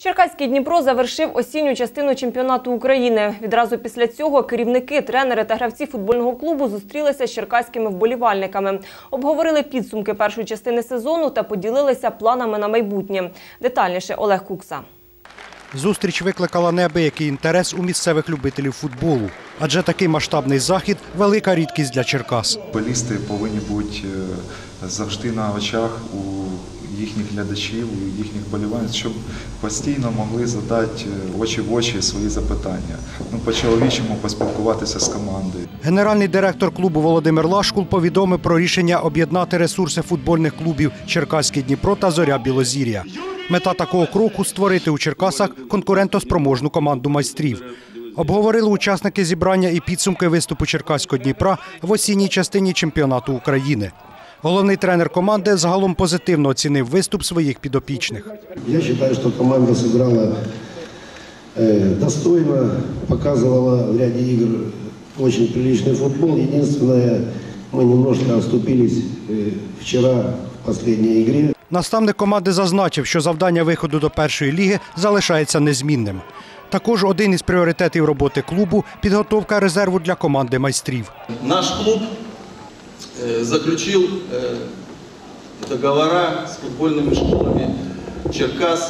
Черкаський Дніпро завершив осінню частину чемпіонату України. Відразу після цього керівники, тренери та гравці футбольного клубу зустрілися з черкаськими вболівальниками. Обговорили підсумки першої частини сезону та поділилися планами на майбутнє. Детальніше Олег Кукса. Зустріч викликала неабиякий інтерес у місцевих любителів футболу. Адже такий масштабний захід – велика рідкість для Черкас. Футболісти повинні бути завжди на очах у їхніх глядачів, у їхніх вболівальників, щоб постійно могли задати очі в очі свої запитання. По-чоловічому поспілкуватися з командою. Генеральний директор клубу Володимир Лашкул повідомив про рішення об'єднати ресурси футбольних клубів «Черкаський Дніпро» та «Зоря Білозір'я». Мета такого кроку – створити у Черкасах конкурентоспроможну команду майстрів. Обговорили учасники зібрання і підсумки виступу Черкаського Дніпра в осінній частині чемпіонату України. Головний тренер команди загалом позитивно оцінив виступ своїх підопічних. Я вважаю, що команда зіграла достойно, показувала в ряді ігор дуже приличний футбол. Єдине, ми немножко оступились вчора в останній грі. Наставник команди зазначив, що завдання виходу до першої ліги залишається незмінним. Також один із пріоритетів роботи клубу – підготовка резерву для команди майстрів. Наш клуб заключил договора с футбольными школами Черкас,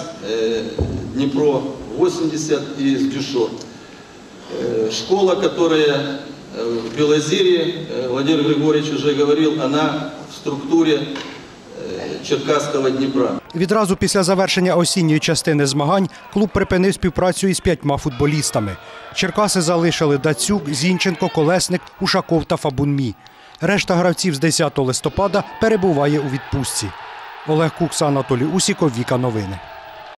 Днепро-80 и с Дюшо. Школа, которая в Белозерье, Владимир Григорьевич уже говорил, она в структуре Черкаського Дніпра. Відразу після завершення осінньої частини змагань клуб припинив співпрацю із 5 футболістами. Черкаси залишили Дацюк, Зінченко, Колесник, Ушаков та Фабунмі. Решта гравців з 10 листопада перебуває у відпустці. Олег Кукса, Анатолій Усіков, Віка Новини.